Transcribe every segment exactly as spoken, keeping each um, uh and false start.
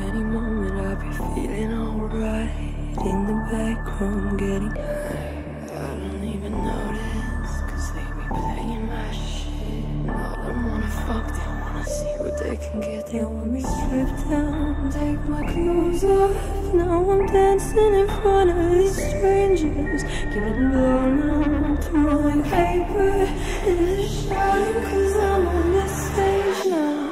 Any moment I'll be feeling alright. In the back room getting high. I don't even notice, cause they be playing my shit. All them wanna fuck, they wanna see what they can get. They want me stripped down, take my clothes off. Now I'm dancing in front of these strangers, getting blown up to my paper. And it's shouting cause I'm on the stage now.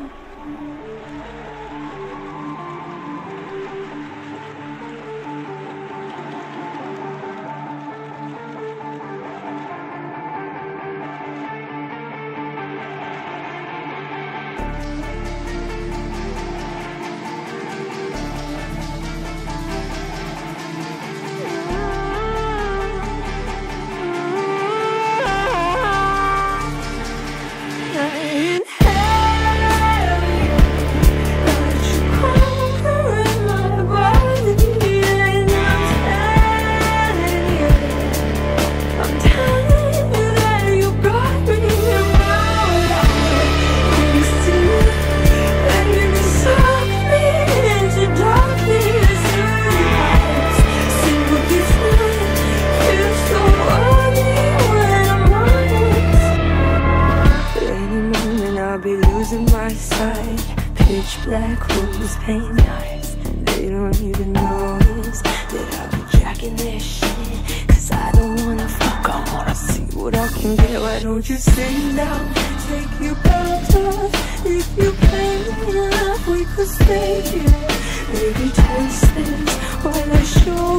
My side, pitch black rooms, paint knives. They don't even notice that I be jacking their shit. Cause I don't wanna fuck, I wanna see what I can get. Why don't you sit down, take your belt off? If you pay me enough, we could stay here. Maybe taste this while I show